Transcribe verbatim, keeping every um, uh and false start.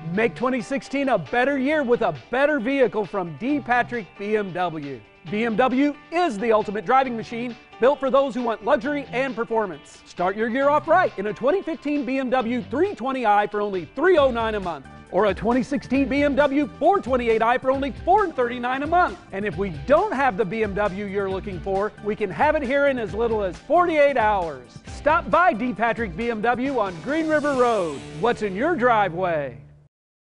Make twenty sixteen a better year with a better vehicle from D. Patrick B M W. B M W is the ultimate driving machine, built for those who want luxury and performance. Start your year off right in a twenty fifteen B M W three twenty i for only three hundred nine dollars a month, or a twenty sixteen B M W four twenty-eight i for only four hundred thirty-nine dollars a month. And if we don't have the B M W you're looking for, we can have it here in as little as forty-eight hours. Stop by D. Patrick B M W on Green River Road. What's in your driveway?